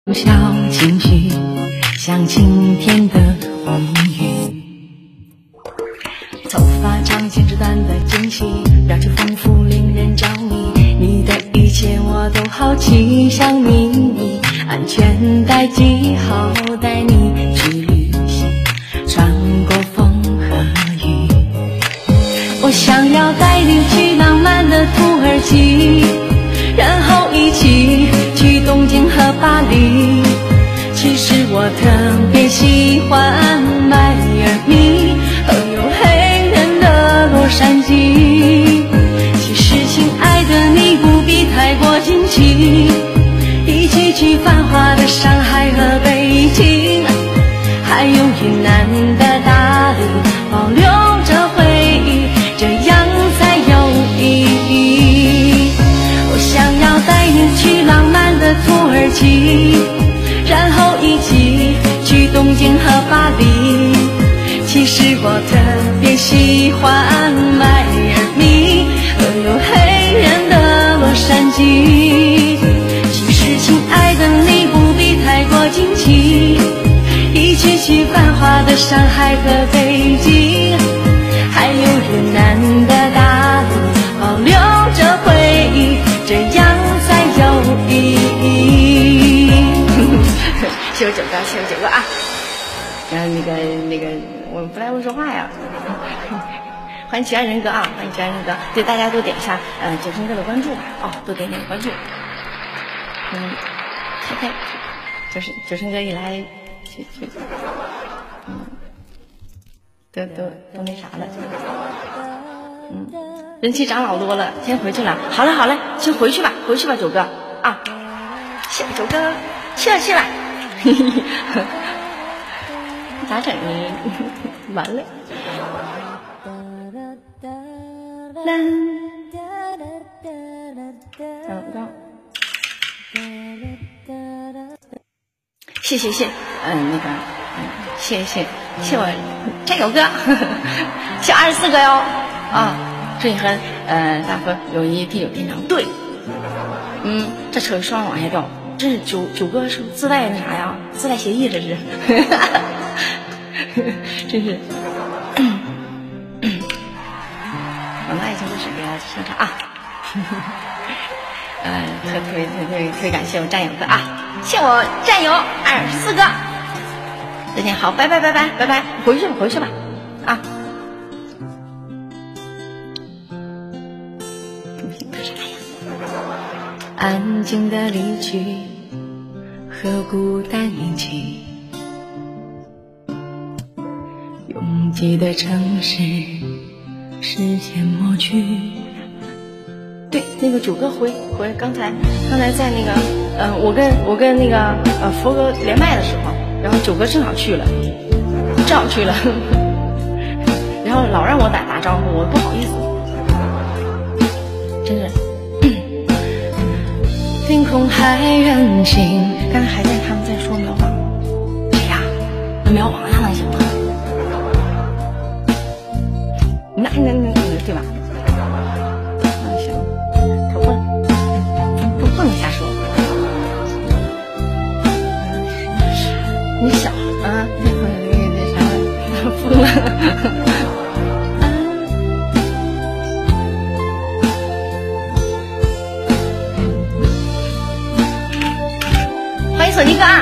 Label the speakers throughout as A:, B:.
A: 小情绪像晴天的红雨，头发长剪纸短的惊喜，表情丰富令人着迷，你的一切我都好奇，像秘密安全带系好，带你去旅行，穿过风和雨。我想要带你去浪漫的土耳其，然后一起去东京和巴黎。其实我特别喜欢迈阿密和有黑人的洛杉矶。其实亲爱的你不必太过惊奇，一起去繁华的上海和北京，还有云南的大理，保留着回忆，这样才有意义。我想要带你去浪漫的土耳其，然后一起去东京和巴黎。其实我特别喜欢迈阿密和有黑人的洛杉矶。其实亲爱的你不必太过惊奇，一起去繁华的上海和北京，还有云南的大理，保留着回忆，这样才有意义。谢谢九哥，谢谢九哥啊！然后那个，我不太会说话呀。欢迎其他人格啊，欢迎其他人格，对大家都点一下九生哥的关注吧，哦，都点点关注。开，就是九生哥一来去，都那啥了，人气涨老多了，先回去了。好嘞，先回去吧，九哥啊，谢谢九哥，去了。咋整呢？完了。谢，谢我战友哥，谢24个哟啊！祝你和大哥友谊地久天长。对，这车双往下掉，这是九哥是不是自带那啥呀？自带协议这是，真是。我们爱情故事给大家上场啊！特别感谢我战友哥啊！谢我战友24个，再见，好，拜拜，回去吧，啊！安静的离去和孤单一起，拥挤的城市，时间抹去。对，那个九哥回刚才在那个我跟那个佛哥连麦的时候，然后九哥正好去了，然后老让我打招呼，我不好意思，真是。天空还任性，刚才还在他们在说苗王，谁呀？那苗王呀，那行吗？那对吧？不能瞎说，你小啊，那啥疯了。欢迎索尼哥啊！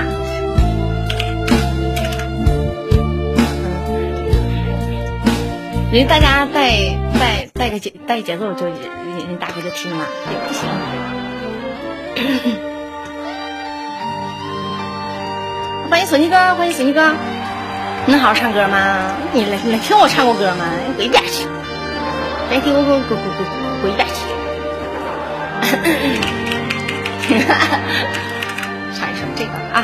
A: 人大家带个节奏就人大哥就听了，也不行。欢迎索尼哥，你能好好唱歌吗？你来听我唱过歌吗？你滚一边去！来听我滚一边去！唱一首这个啊！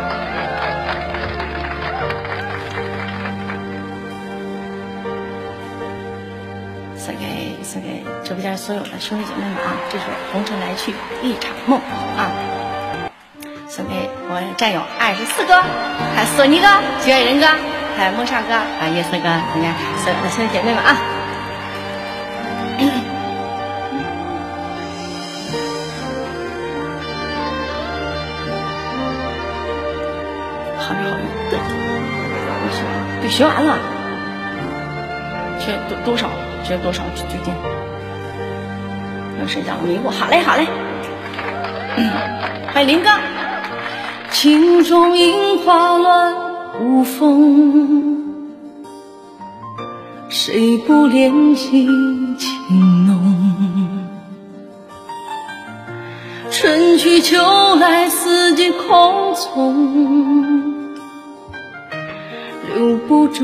A: 送给直播间所有的兄弟姐妹们啊！这首《红尘来去一场梦》啊！送给我战友24哥，还有索尼哥、绝爱人哥，还有梦少哥啊，夜色哥，你看所有的兄弟姐妹们啊！ 好着好着，对，学完了，学多少？学多少？最近要睡觉了，迷糊。好嘞，好嘞。欢迎林哥。镜中樱花乱舞风，谁不怜惜情浓？春去秋来，四季空从，留不住，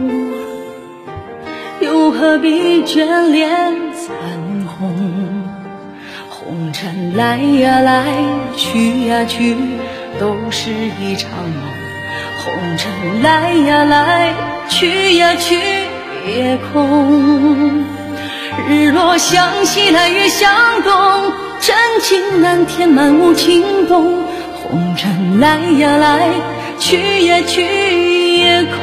A: 又何必眷恋残红？红尘来呀来，去呀去，都是一场梦。红尘来呀来，去呀去，夜空。日落向西来，月向东，真情难填，满无情动。红尘来呀来，去呀去，夜空。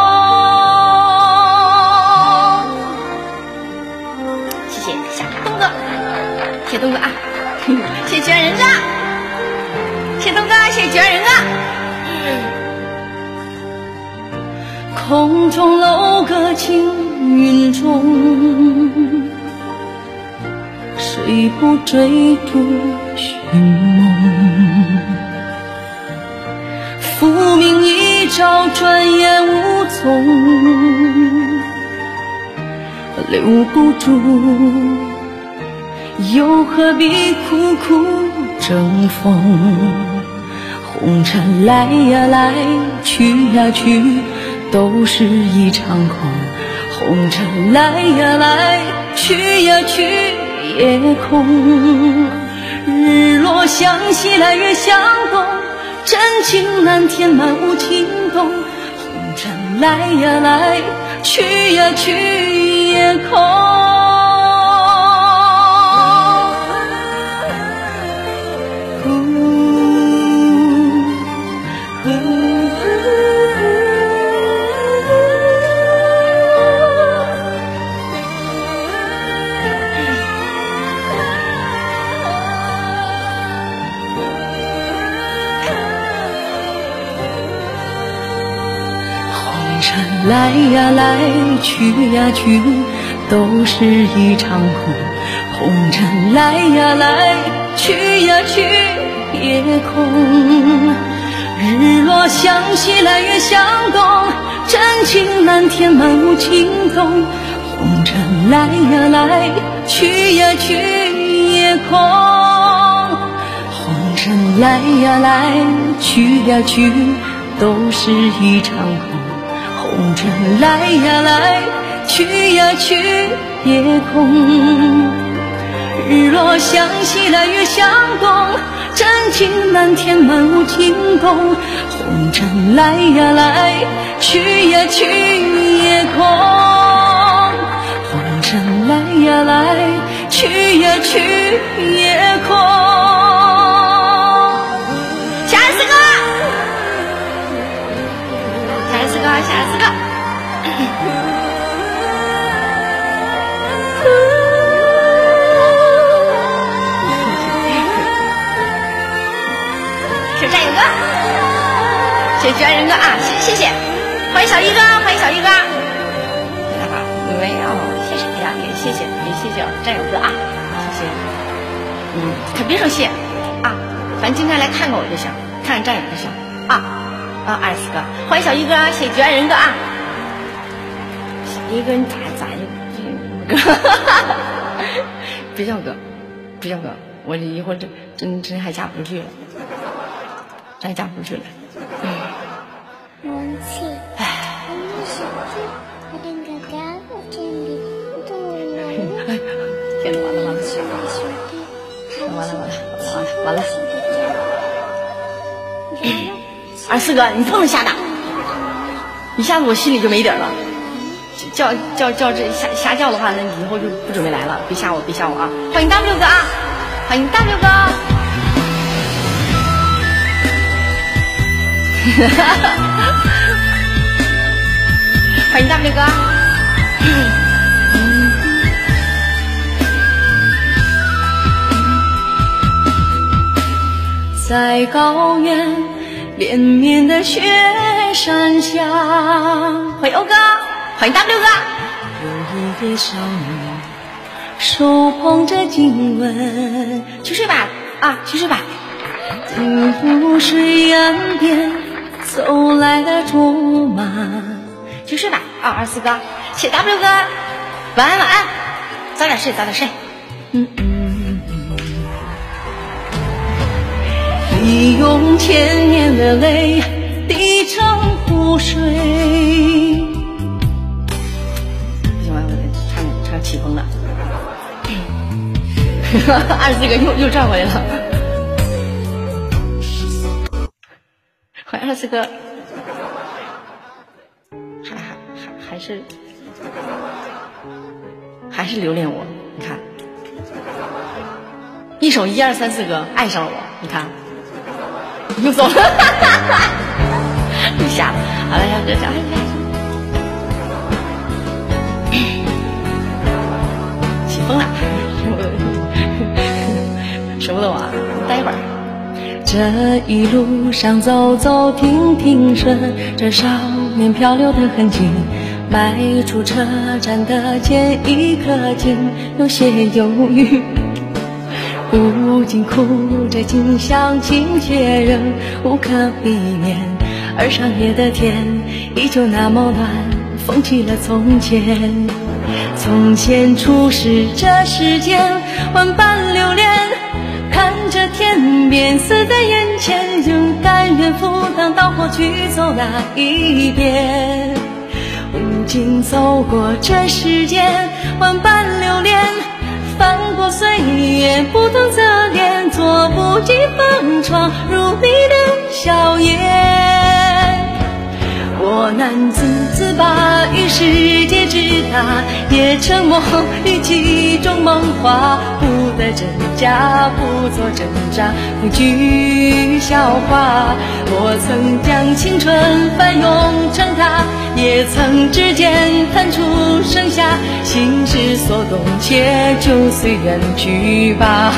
A: 谢谢夏东哥，谢谢东哥啊，谢谢绝人哥，谢谢东哥，谢谢绝人哥。空中楼阁青云中，谁不追逐寻梦？浮名一朝，转眼无踪，留不住，又何必苦苦争锋？红尘来呀来，去呀去，都是一场空。红尘来呀来，去呀去，夜空。日落向西来，月向东，真情难填，满无情动。红尘来呀来，去呀去，夜空。来呀来，去呀去，都是一场空。红尘来呀来，去呀去，夜空。日落向西来，月向东，真情难填，满无情动。红尘来呀来，去呀去，夜空。红尘来呀来，去呀去，都是一场空。红尘来呀来，去呀去，夜空。日落向西来，月向东，真情难填，满无情动。红尘来呀来，去呀去，夜空。红尘来呀来，去呀去，夜空。下24个，下24个，下24个。是战友哥，谢谢绝人哥啊，谢谢，欢迎小一哥，欢迎小一哥。没有，谢谢呀，也谢谢战友哥啊，谢谢。可别说谢啊，反正经常来看看我就行，看看战友就行啊。20个，欢迎小一哥，谢谢绝人哥啊。小一哥，你咋就别叫哥，别叫哥，我这一会儿真还嫁不出去了。咱家不去了。天哪，完了！24哥，你不能瞎打，一下子我心里就没底了。叫这瞎叫的话，那以后就不准备来了。别吓我啊！欢迎 W 哥啊，欢迎 W 哥。欢迎 W 哥。在高原连绵的雪山下。欢迎欧哥，欢迎 W 哥。有一个少女手捧着经文，去睡吧啊，去睡吧。经湖水岸边走来的竹马，去睡吧啊，24哥，谢谢 W 哥，晚安晚安，早点睡早点睡。你用千年的泪滴成湖水。不行，我得唱起风了。24哥又转回来了。欢迎24哥，还是留恋我，你看，一首1、2、3、4歌爱上了我，你看，又走了，又下了。好了，小哥讲，起风了，舍不得我啊，待一会儿。这一路上走走停停顺，这少年漂流的痕迹，迈出车站的前一刻间有些犹豫，不禁哭着近乡情怯仍无可避免，而上夜的天依旧那么暖，风起了从前。从前初识这世间万般留恋，看着天边死在眼前，就甘愿赴汤蹈火去走那一遍。如今走过这世间万般留恋，翻过岁月不同侧脸，猝不及防闯入你的笑颜。我难自拔于世界之大，也沉默于其中梦话，不得真假，不做挣扎，不惧笑话。我曾将青春翻涌成塔，也曾指尖弹出盛夏，心之所动，且就随缘去吧。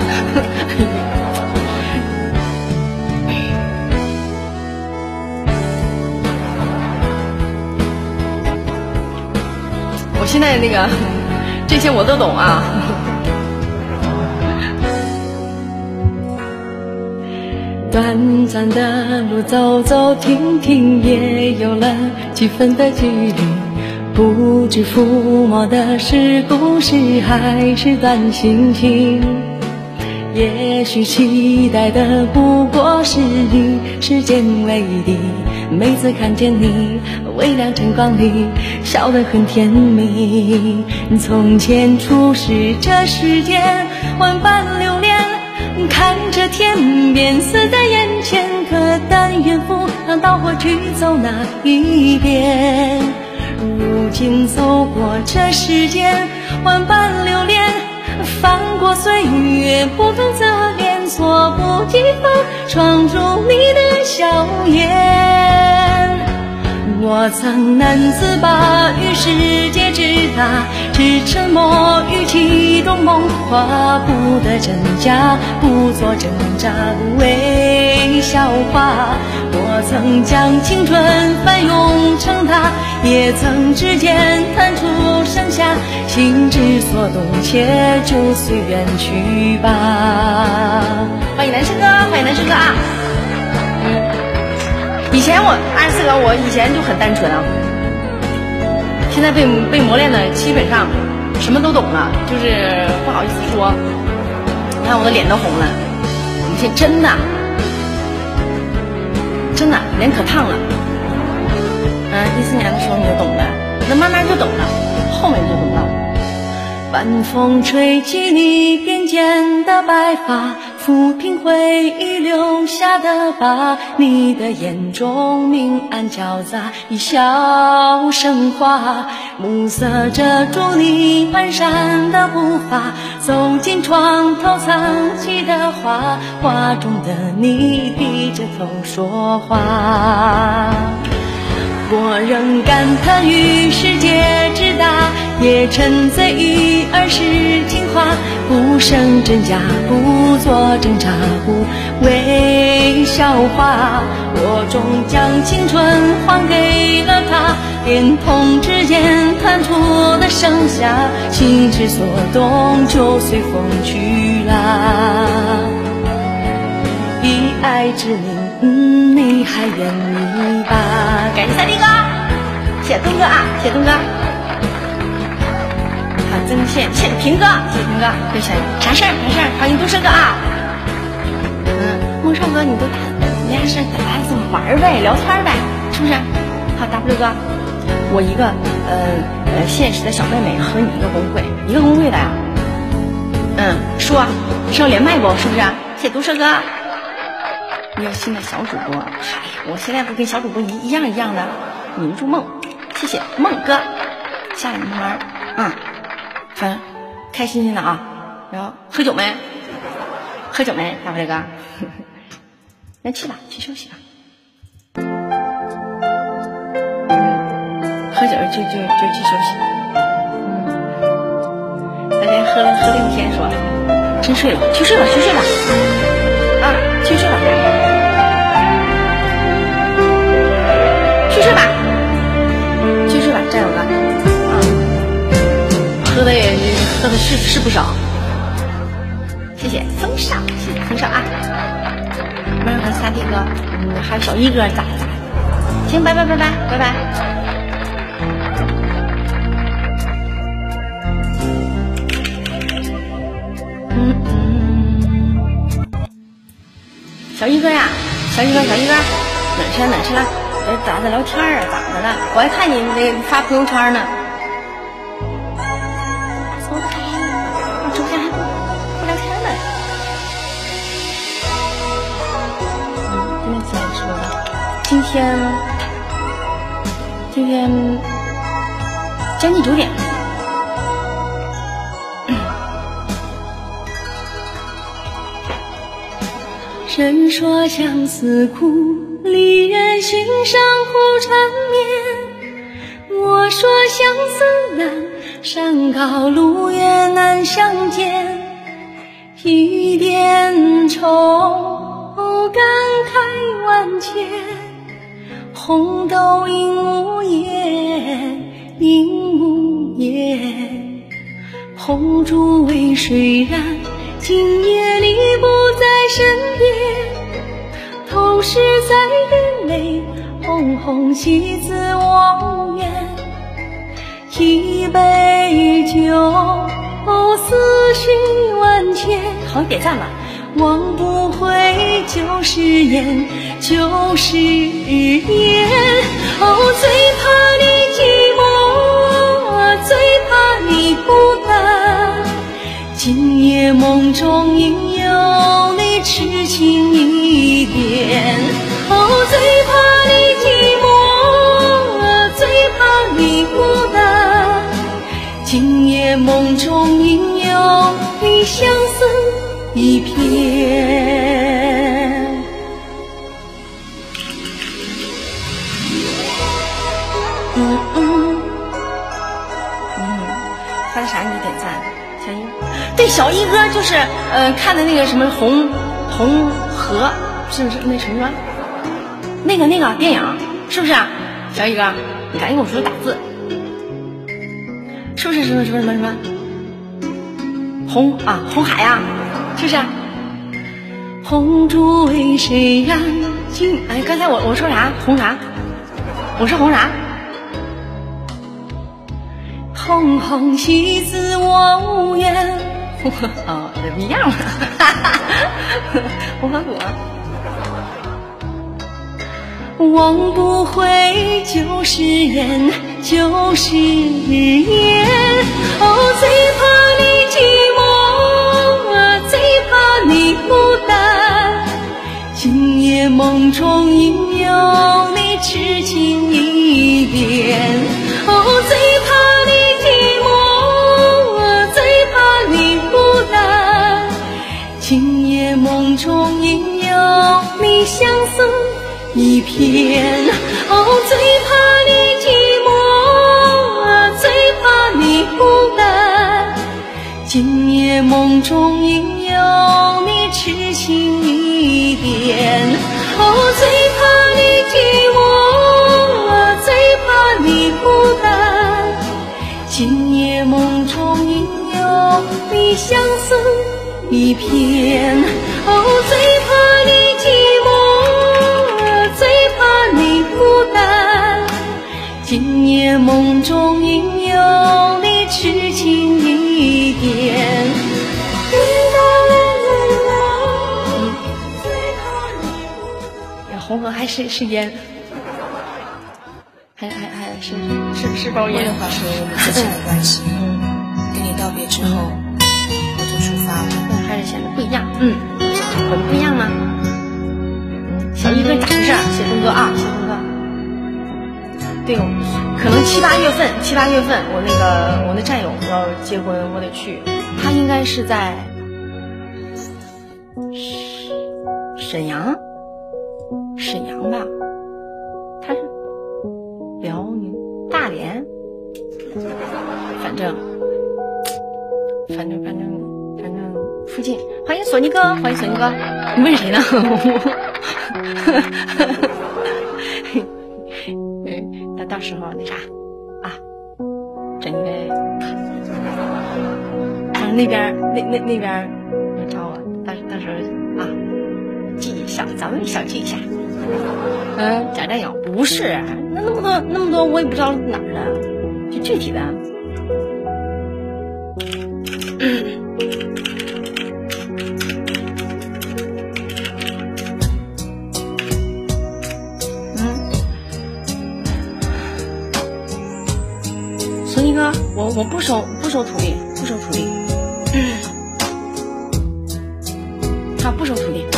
A: 我现在那个这些我都懂啊。短暂的路走走停停，也有了几分的距离，不知抚摸的是故事还是段心情。也许期待的不过是你时间为敌，每次看见你微亮晨光里笑得很甜蜜。从前初识这世间万般留恋，看着天边死在眼前，可但愿赴汤蹈火去走那一遍。如今走过这世间万般留恋，翻过岁月不同侧脸，猝不及防闯入你的笑颜。我曾难自拔于世界之大，只沉默于其中梦话，不得真假，不做挣扎，不为笑话。我曾将青春翻涌成塔，也曾指尖弹出盛夏，心之所动，且就随缘去吧。欢迎男生哥，欢迎男生哥啊！以前我24哥，我以前就很单纯啊，现在被磨练的基本上什么都懂了，就是不好意思说。你看我的脸都红了，以前真的脸可烫了。14年的时候你就懂了，那慢慢就懂了，后面就懂了。晚风吹起你辫间的白发，抚平回忆留下的疤，你的眼中明暗交杂，一笑生花，暮色遮住你蹒跚的步伐，走进床头藏起的花，画中的你低着头说话。我仍感叹于世界之大，也沉醉于儿时情话，不生真假，不做挣扎，不为笑话。 我终将青春还给了他，连同指尖弹出的盛夏，心之所动就随风去啦。以爱之名，你还愿意吧？感谢三弟哥，谢谢东哥啊，谢谢东哥。好，曾宪，谢谢平哥，谢谢平哥。对，啥事儿？啥事儿？欢迎都社哥啊。孟少哥，你都没啥事，咱俩怎么玩呗，聊天呗，是不是？好 ，W 哥，我一个现实的小妹妹和你一个公会，一个公会的呀。说是要连麦不？是不是？谢谢都社哥。你有新的小主播，嗨，我现在不跟小主播一样的。明珠梦，谢谢梦哥，下来慢慢反正开心的啊。然后喝酒没？喝酒没？大飞哥，那去吧，去休息吧。喝酒就去休息。大家喝了一天，说真睡了，去睡吧，去睡吧。去睡吧。去睡吧，去睡吧，战友哥喝的是不少，谢谢风少，谢谢风少啊，没有和三弟哥，还有小一哥咋行，拜拜。小一哥呀，小一哥，哪去了？咋的聊天啊？咋的了？我还看你那发朋友圈呢。走开！我昨天还不聊天呢。今天几点说的？今天将近9点。人说相思苦，离人心上苦缠绵。我说相思难，山高路远难相见。一点愁感慨万千，红豆应无言，红烛为谁燃？今夜里不在身边，头饰在眼泪，红喜字我无缘。一杯酒，思绪万千。好，点赞了。忘不回旧誓言，最怕你寂寞，最怕你孤单。今夜梦中应有你痴情一点，最怕你寂寞，最怕你孤单。今夜梦中应有你相思一片。发的啥你点赞？小一，对，小一哥就是看的那个什么红河，是不是那什么那个电影，是不是啊？小一哥，你赶紧给我说打字，是不是什么红海啊，是不是？红烛为谁燃？刚才我说啥？红啥？我说红啥？红喜字我无缘。这不一样了。红花果。忘不回旧誓言，最怕你寂寞，最怕你孤单。今夜梦中应有你痴情一点，最怕你寂寞，最怕你孤单。今夜梦中应有你相思一片，最怕你寂寞，最怕你孤单。今夜梦中应有你痴情一点，最怕你一片。哦，最怕你寂寞，最怕你孤单。今夜梦中应有你痴情一点。红河还是烟，还是包烟。
B: 的话是我们之前的关系，跟你道别之后，我就出发了。
A: 还是显得不一样，怎么不一样呢？小一跟咋回事？谢东哥啊，谢东哥。对，可能7、8月份，我那战友要结婚，我得去。他应该是在沈阳吧，他是辽宁大连，反正附近。欢迎索尼哥，你问谁呢？到时候那啥啊，整一个，那边找我，到时候啊，咱们小聚一下。讲战友不是，那么多我也不知道哪儿的，就具体的。索尼哥，我不收徒弟，他不收徒弟。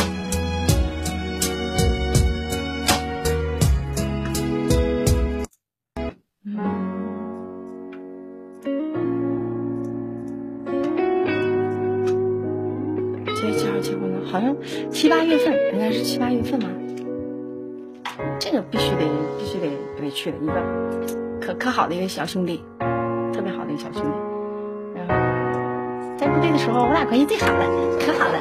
A: 结婚了，好像7、8月份，应该是7、8月份吧。这个必须得去的一个可好的一个小兄弟，特别好的一个小兄弟。然后在部队的时候，我俩关系最好的，可好了。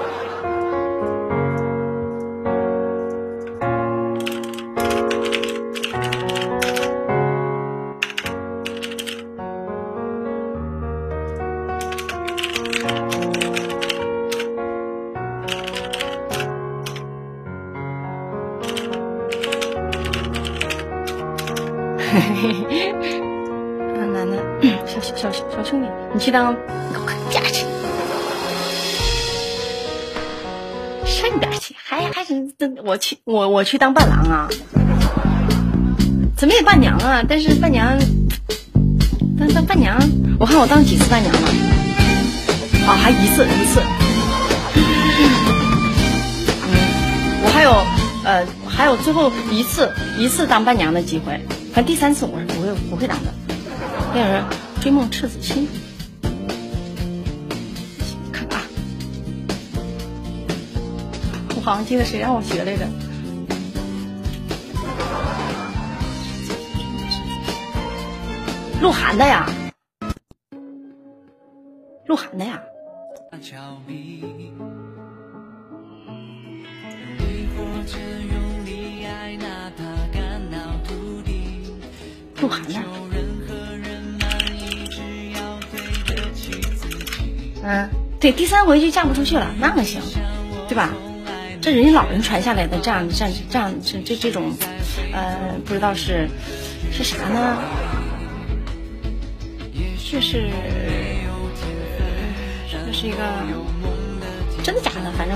A: 男的小兄弟，你去当架去，上边去，还是我去当伴郎啊？怎么也伴娘啊？但是伴娘，当伴娘，我看我当几次伴娘了？啊，还一次。我还有最后一次当伴娘的机会。反正第3次我是不会当的，那是追梦赤子心。看啊，我好像记得谁让我学来着。鹿晗的呀。鹿晗的，对，第3回就嫁不出去了，那能行，对吧？这人家老人传下来的这样这种，不知道是啥呢？这是一个真的假的？反正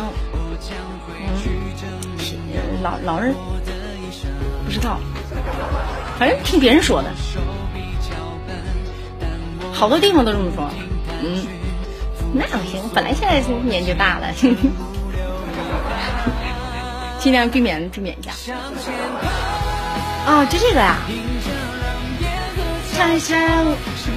A: 老人不知道。反正听别人说的，好多地方都这么说。那不行，本来现在年纪大了，尽量避免一下。啊，就这个呀，上山，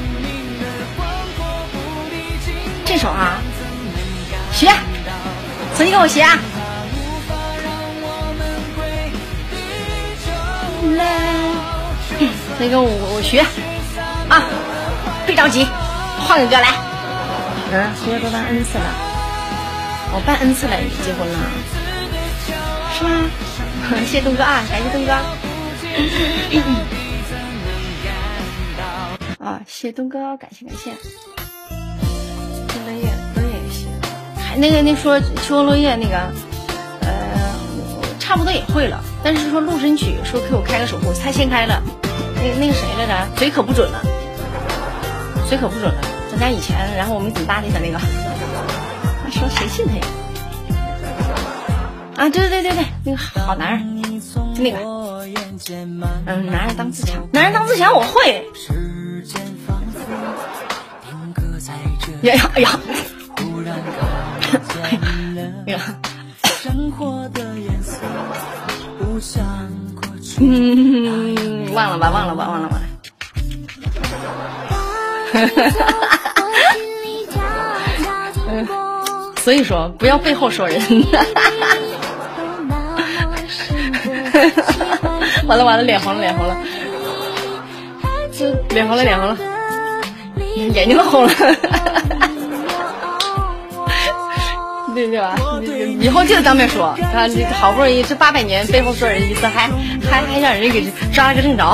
A: 这首啊，学，重新跟我学啊。那个我学啊，别着急，换个歌来。哥都当 N 次了，我办 N 次了，你结婚了，是吗？谢谢东哥啊，感谢东哥。啊，谢谢东哥，感谢。这个月也行，孩
C: 那说秋风落叶那个，差不多也会了，但是说陆神曲说给我开个守护，他先开了，那个谁来着，嘴可不准了，嘴可不准了，咱家以前，然后我没怎么搭理他那个，他说谁信他呀？啊，对，那个好男人，就那个，男人当自强，男人当自强我会。呀，忘了吧。所以说不要背后说人。完了，脸红了，眼睛都红了。对吧？以后记得当面说，啊，好不容易这800年背后说人一次，还让人给抓了个正着。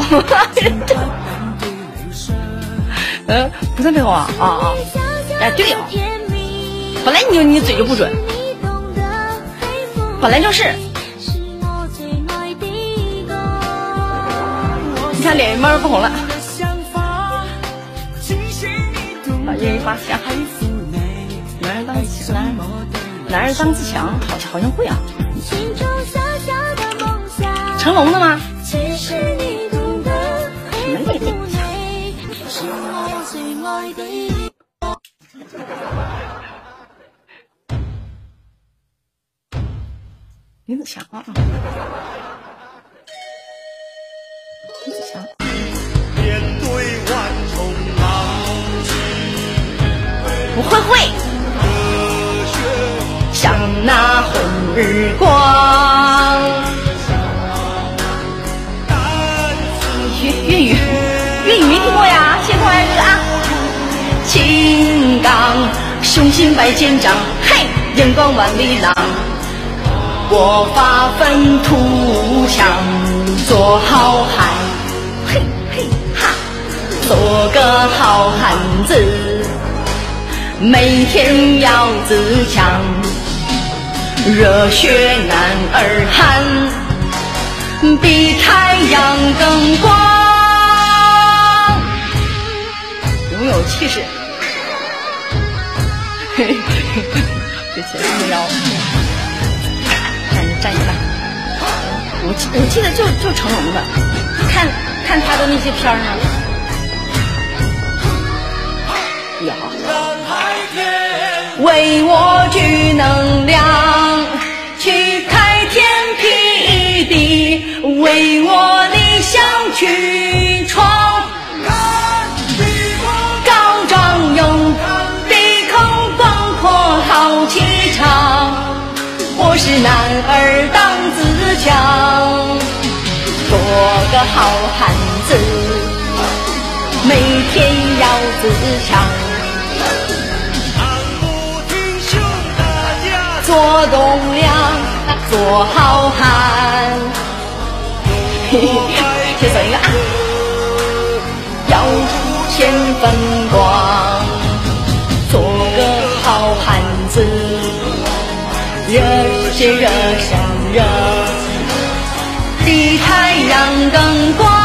C: 不算背后啊。哎，对哦，本来你嘴就不准，本来就是。你看脸慢慢不红了。把英语发下。男人当自强，好像会啊。成龙的吗？什么那个？林子祥啊，林子祥。面对万重浪迹，我会。像那红日光，粤语没听过呀，先听完这个啊。青钢雄心百千丈，嘿，眼光万里浪。我发愤图强，做好汉，嘿哈，做个好汉子，每天要自强。热血男儿汉，比太阳更光，拥有气势。这前面腰，站起来。我记得就成龙的，看他的那些片儿呢。呀，为我举能量，去开天辟地，为我理想去闯。高壮勇，鼻孔广阔好气场。我是男儿当自强，做个好汉子，每天要自强。做栋梁，做好汉。先算一个啊，要出千分光，做个好汉子，热血热上热，比太阳更光。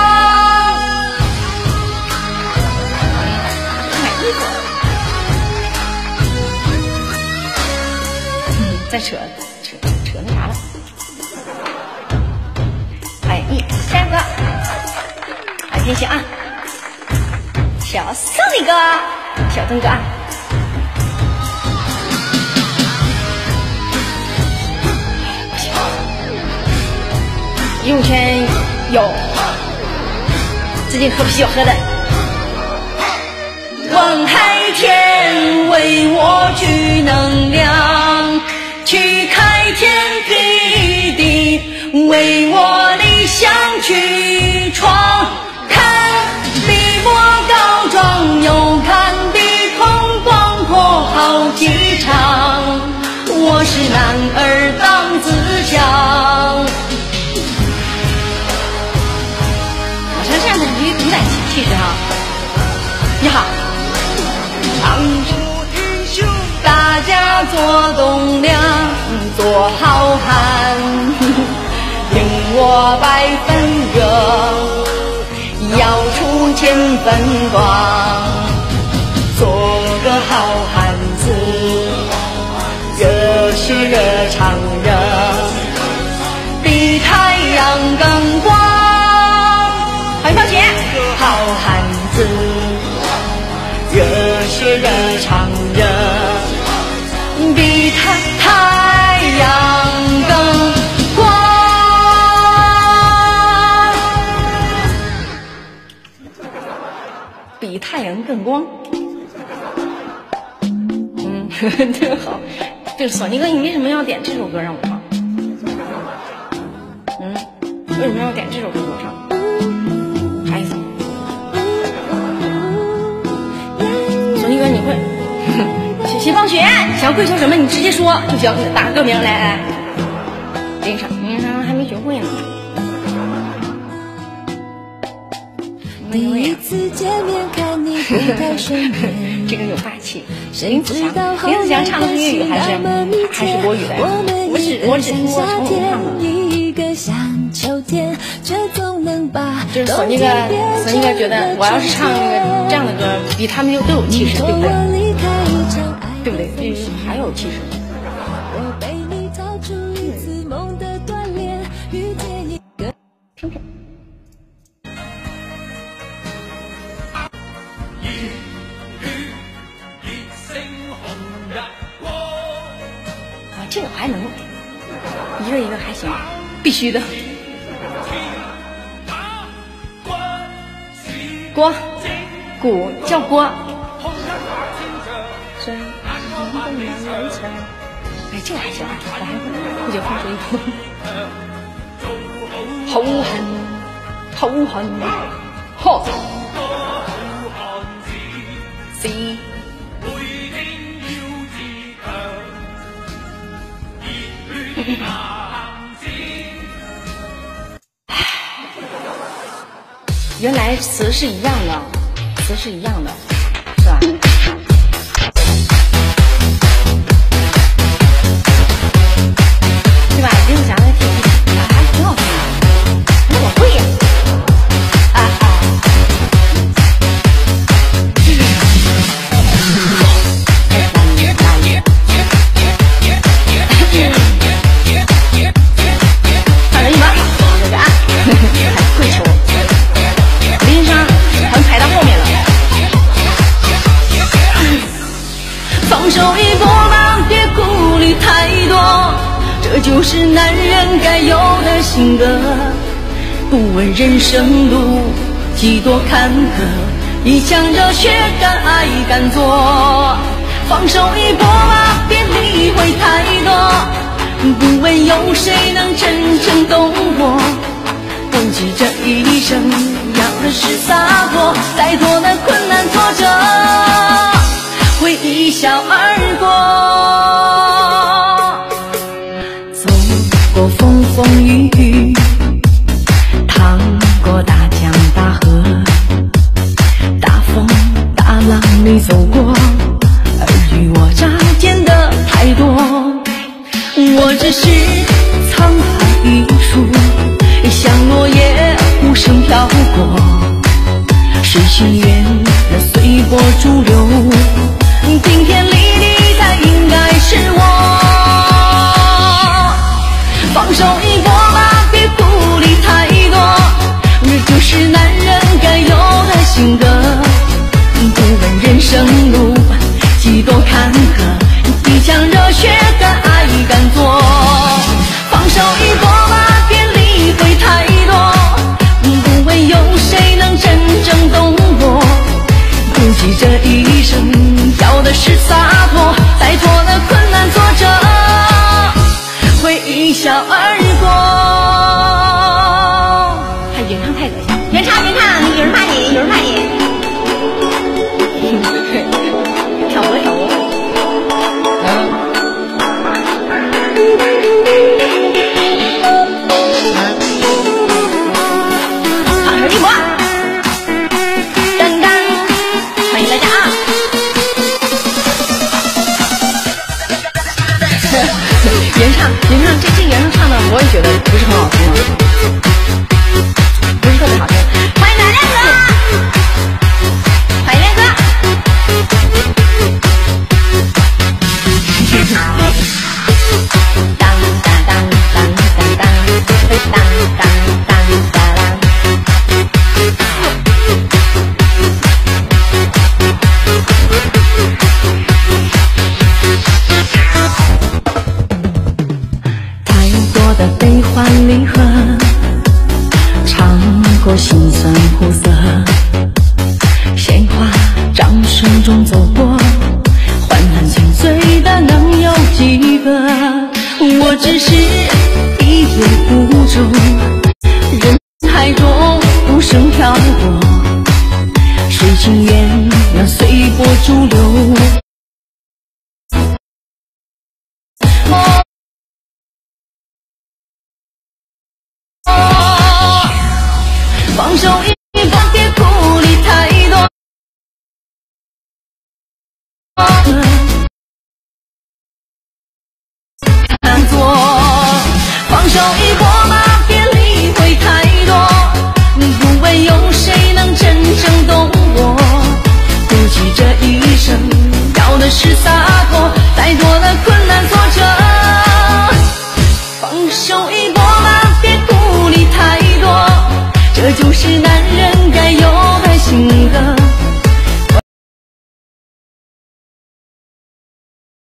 C: 再扯那啥了。哎，下一个，哎，天行啊，小宋李哥，小东哥啊。游泳圈有，最近喝啤酒喝的。望海天为我举能量，去开天辟地，为我理想去闯。看比我高壮，又看比空广阔好几场。我是男儿当自强。好像这样的有点气势哈。你好。大大家做栋梁，做好汉，令我百分热，要出千分光，做个好汉子，热血热肠热，比太阳更光。还放血，好汉子，热血热肠热，比太阳更光。比太阳更光。这个好。这个索尼哥，你为什么要点这首歌让我唱？为什么要点这首歌给我唱？啥意思？索尼哥，你会谁放学？想跪求什么？你直接说就行，打个歌名来。林莎还没学会呢。
A: 第一次见面看你不太顺眼，
C: 这个有霸气。林子祥唱的是粤语还是国语的呀？我只听过重庆唱的。就是索尼哥觉得我要是唱那个这样的歌，比他们都有气势，对不对？对不对？还有气势。听听。这个还能一个一个还行，必须的。锅鼓叫锅，哎，这个还行，我还会就放水一口。好狠，好。C。原来词是一样的，是吧？对吧？林子祥的挺好听的，那我会呀。就是男人该有的性格，不问人生路几多坎坷，一腔热血敢爱敢做，放手一搏吧，别理会太多，不问有谁能真正懂我，不计这一生要的是洒脱，再多的困难挫折会一笑而过，过风风雨雨，趟过大江大河，大风大浪里走过，尔虞我诈见得太多，我只是沧海一粟，像落叶无声飘过，谁心愿那随波逐流，顶天立地才应该是我，放手一搏吧，别顾虑太多，这就是男人该有的性格，不问人生路几多坎坷，一腔热血敢爱敢做，放手一搏吧，别理会太多，不问有谁能真正懂我，不计这一生要的是洒脱，再多的困难挫折会一笑而过。
A: 过辛酸苦涩，鲜花掌声中走过，患难情醉的能有几个？我只是一叶孤舟，人海中无声漂泊。